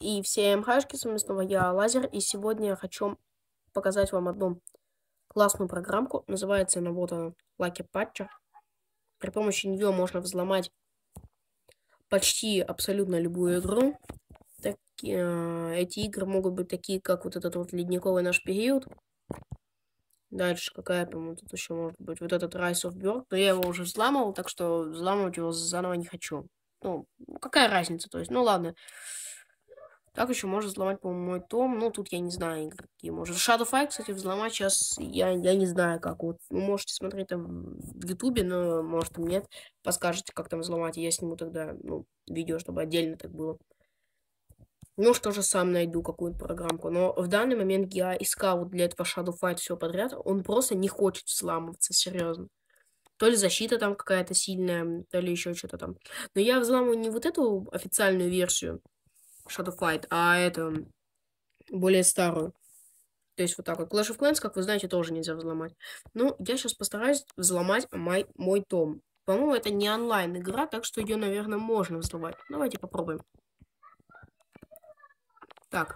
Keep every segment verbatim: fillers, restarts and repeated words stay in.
И всем хашки, с вами снова я, Лазер, и сегодня я хочу показать вам одну классную программку. Называется она вот она, Lucky Patcher. При помощи нее можно взломать почти абсолютно любую игру. Так, э, эти игры могут быть такие, как вот этот вот ледниковый наш период. Дальше какая, по-моему, тут еще может быть вот этот Rise of Berg. Но я его уже взламывал, так что взламывать его заново не хочу. Ну, какая разница, то есть, ну ладно. Так еще можно взломать, по-моему, мой том. Ну, тут я не знаю, какие можно. Shadow Fight, кстати, взломать сейчас я, я не знаю, как. Вот вы можете смотреть там в Ютубе, но, может, и нет. Подскажете, как там взломать, и я сниму тогда, ну, видео, чтобы отдельно так было. Может, тоже сам найду какую-то программку. Но в данный момент я искал вот для этого Shadow Fight все подряд. Он просто не хочет взламываться, серьезно. То ли защита там какая-то сильная, то ли еще что-то там. Но я взламываю не вот эту официальную версию Shadow Fight, а это более старую. То есть вот так вот. Clash of Clans, как вы знаете, тоже нельзя взломать. Ну, я сейчас постараюсь взломать мой, мой том. По-моему, это не онлайн игра, так что ее, наверное, можно взломать. Давайте попробуем. Так.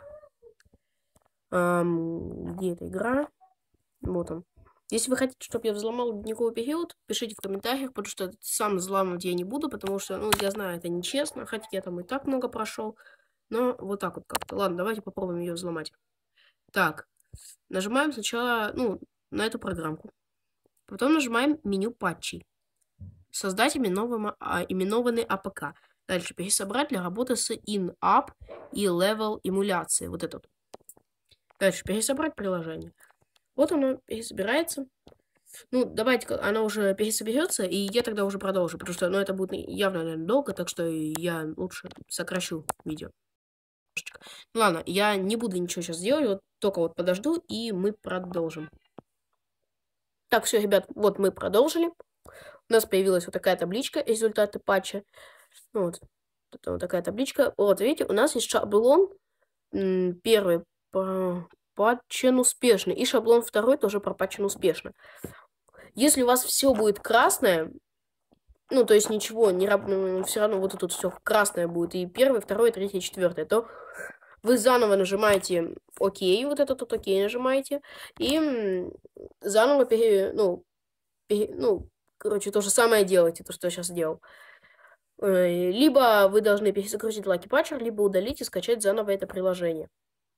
Эм, где эта игра? Вот он. Если вы хотите, чтобы я взломал ледниковый период, пишите в комментариях, потому что сам взламывать я не буду, потому что, ну, я знаю, это нечестно, хотя я там и так много прошел. Но вот так вот как-то. Ладно, давайте попробуем ее взломать. Так, нажимаем сначала, ну, на эту программку. Потом нажимаем меню патчей. Создать именованный, а, именованный эй пи кей. Дальше пересобрать для работы с in-app и level эмуляции. Вот этот. Дальше пересобрать приложение. Вот оно пересобирается. Ну, давайте, оно уже пересоберется, и я тогда уже продолжу, потому что, ну, это будет явно, наверное, долго, так что я лучше сокращу видео. Ну, ладно, я не буду ничего сейчас делать, вот только вот подожду, и мы продолжим. Так, все, ребят, вот мы продолжили. У нас появилась вот такая табличка, результаты патча. Ну, вот, вот такая табличка. Вот, видите, у нас есть шаблон первый пропатчен успешно, и шаблон второй тоже пропатчен успешно. Если у вас все будет красное, ну, то есть ничего, не раб... все равно вот тут все красное будет, и первый, второй, третий, четвертый, то вы заново нажимаете ОК, вот этот вот ОК нажимаете, и заново, пере... ну, пере... ну, короче, то же самое делайте, то, что я сейчас делал. Либо вы должны перезагрузить Lucky Patcher, либо удалить и скачать заново это приложение.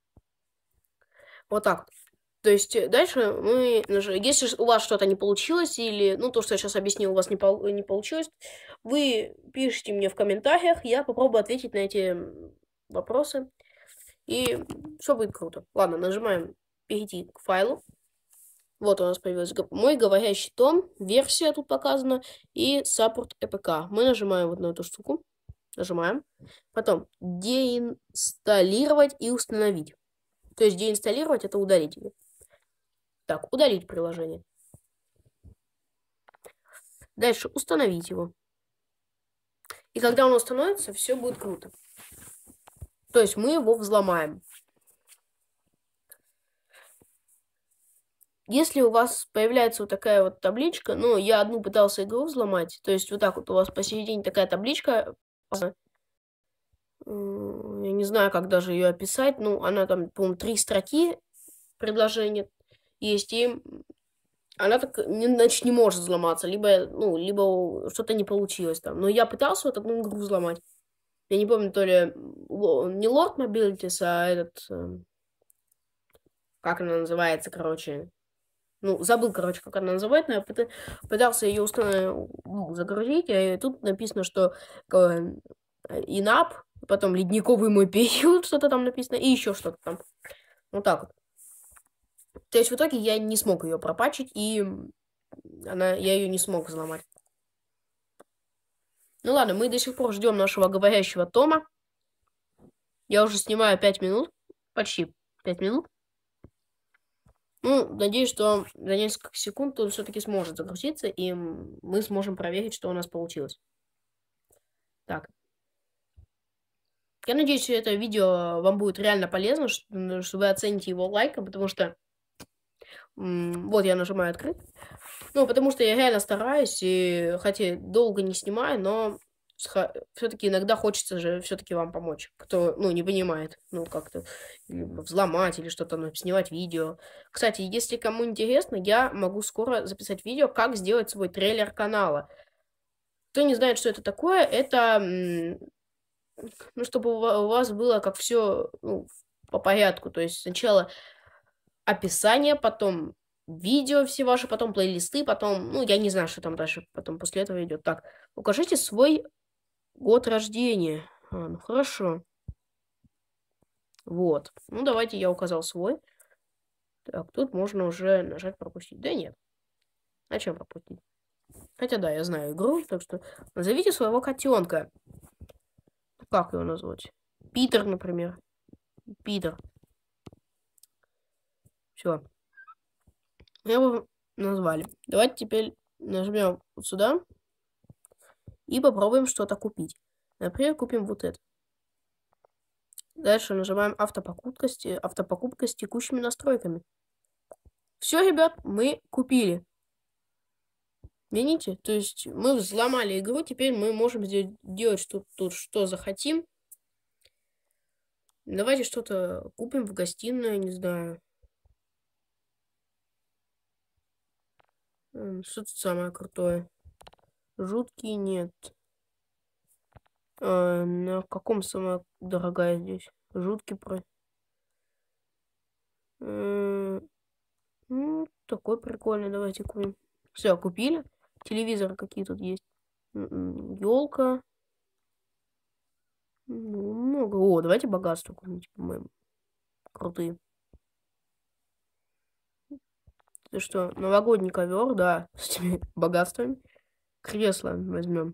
Вот так. То есть дальше мы, если у вас что-то не получилось, или, ну, то, что я сейчас объяснил, у вас не, пол, не получилось, вы пишите мне в комментариях, я попробую ответить на эти вопросы, и все будет круто. Ладно, нажимаем перейти к файлу. Вот у нас появился мой говорящий том, версия тут показана, и support эй пи кей. Мы нажимаем вот на эту штуку, нажимаем, потом деинсталлировать и установить. То есть деинсталлировать — это удалить его. Так, удалить приложение. Дальше установить его. И когда он установится, все будет круто. То есть мы его взломаем. Если у вас появляется вот такая вот табличка, ну, я одну пытался игру взломать, то есть вот так вот у вас посередине такая табличка, я не знаю, как даже ее описать, ну, она там, по-моему, три строки предложения есть, и она так, значит, не может взломаться, либо, ну, либо что-то не получилось там. Но я пытался вот одну игру взломать. Я не помню, то ли не Lord Mobilities, а этот, как она называется, короче. Ну, забыл, короче, как она называется, но я пытался ее установить, ну, загрузить, и тут написано, что in-app, потом ледниковый мой период, что-то там написано, и еще что-то там. Вот так вот. То есть в итоге я не смог ее пропатчить, и она, я ее не смог взломать. Ну ладно, мы до сих пор ждем нашего говорящего тома. Я уже снимаю пять минут, почти пять минут. Ну, надеюсь, что за несколько секунд он все-таки сможет загрузиться, и мы сможем проверить, что у нас получилось. Так. Я надеюсь, что это видео вам будет реально полезно, что, что вы оцените его лайком, потому что... Вот я нажимаю открыть. Ну, потому что я реально стараюсь, и хотя долго не снимаю, но Все-таки иногда хочется же все-таки вам помочь. Кто, ну, не понимает, ну, как-то взломать или что-то, ну, снимать видео. Кстати, если кому интересно, я могу скоро записать видео, как сделать свой трейлер канала. Кто не знает, что это такое, это, ну, чтобы у вас было как все, ну, по порядку. То есть сначала описание, потом видео все ваши, потом плейлисты, потом, ну, я не знаю, что там дальше потом после этого идет. Так, укажите свой год рождения. А, ну хорошо. Вот. Ну, давайте я указал свой. Так, тут можно уже нажать пропустить. Да нет. А чем пропустить? Хотя да, я знаю игру, так что назовите своего котенка. Как его назвать? Питер, например. Питер. Все. Его назвали. Давайте теперь нажмем вот сюда и попробуем что-то купить. Например, купим вот это. Дальше нажимаем автопокупка с, автопокупка с текущими настройками. Все, ребят, мы купили. Видите? То есть мы взломали игру, теперь мы можем здесь делать что тут, что захотим. Давайте что-то купим в гостиной, не знаю. Что тут самое крутое? Жуткий нет. А, на каком самая дорогая здесь? Жуткий про... Ну, такой прикольный, давайте купим. Все, купили. Телевизоры какие тут есть. Елка. Ну, много. О, давайте богатство купим, по-моему. Крутые. Это что, новогодний ковер, да, с этими богатствами. Кресло возьмем.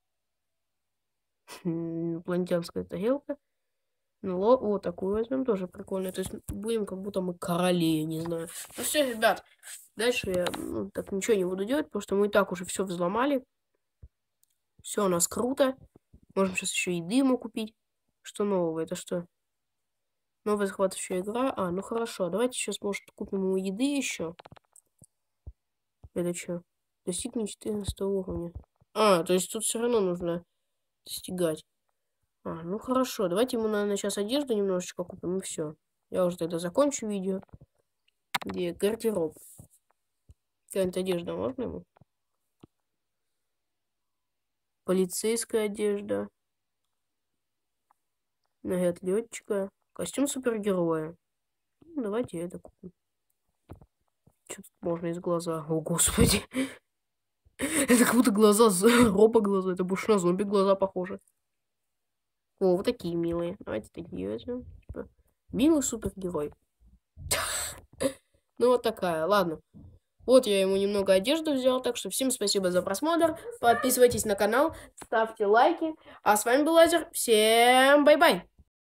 Инопланетянская тарелка. Ну, вот такую возьмем, тоже прикольно. То есть будем как будто мы короли, не знаю. Ну все, ребят, дальше я ну, так ничего не буду делать, потому что мы и так уже все взломали. Все у нас круто. Можем сейчас еще еды ему купить. Что нового? Это что? Новая захватывающая игра. А, ну хорошо. Давайте сейчас, может, купим ему еды еще. Это что? Достигни четырнадцатого уровня. А, то есть тут все равно нужно достигать. А, ну хорошо. Давайте ему, наверное, сейчас одежду немножечко купим, и все. Я уже тогда закончу видео. Где гардероб? Какая-нибудь одежда можно ему? Полицейская одежда. Наряд летчика. Костюм супергероя. Ну, давайте это купим. Что тут можно из глаза? О, господи. Это как будто глаза, роба глаза. Это больше на зомби глаза похожи. О, вот такие милые. Давайте такие возьмем. Милый супергерой. Ну, вот такая. Ладно. Вот я ему немного одежды взял. Так что всем спасибо за просмотр. Подписывайтесь на канал. Ставьте лайки. А с вами был Лазер. Всем бай-бай.